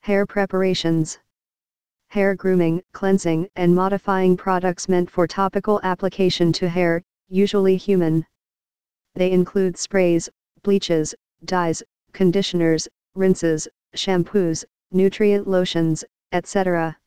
Hair preparations. Hair grooming, cleansing and modifying products meant for topical application to hair, usually human. They include sprays, bleaches, dyes, conditioners, rinses, shampoos, nutrient lotions, etc.